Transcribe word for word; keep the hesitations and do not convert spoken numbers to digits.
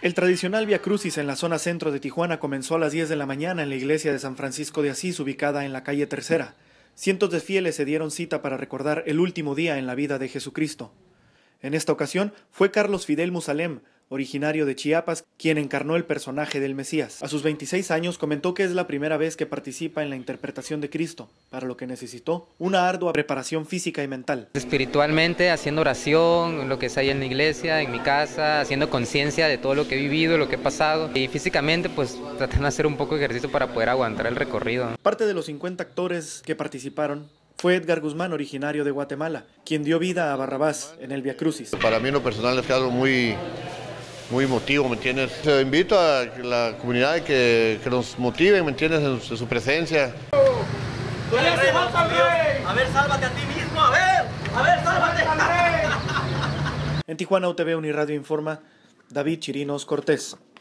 El tradicional Vía Crucis en la zona centro de Tijuana comenzó a las diez de la mañana en la iglesia de San Francisco de Asís, ubicada en la calle Tercera. Cientos de fieles se dieron cita para recordar el último día en la vida de Jesucristo. En esta ocasión fue Carlos Fidel Musalem, originario de Chiapas, quien encarnó el personaje del Mesías. A sus veintiséis años comentó que es la primera vez que participa en la interpretación de Cristo, para lo que necesitó una ardua preparación física y mental. Espiritualmente, haciendo oración, lo que es ahí en la iglesia, en mi casa, haciendo conciencia de todo lo que he vivido, lo que he pasado. Y físicamente, pues tratando de hacer un poco de ejercicio para poder aguantar el recorrido. Parte de los cincuenta actores que participaron fue Edgar Guzmán, originario de Guatemala, quien dio vida a Barrabás en el Vía Crucis. Para mí en lo personal es algo muy, muy emotivo, ¿me entiendes? Te invito a la comunidad que, que nos motive, ¿me entiendes?, en su, en su presencia. ¡Tú eres rey, a ver, sálvate a ti mismo, a ver, a ver, sálvate. En Tijuana U T V Uniradio informa David Chirinos Cortés.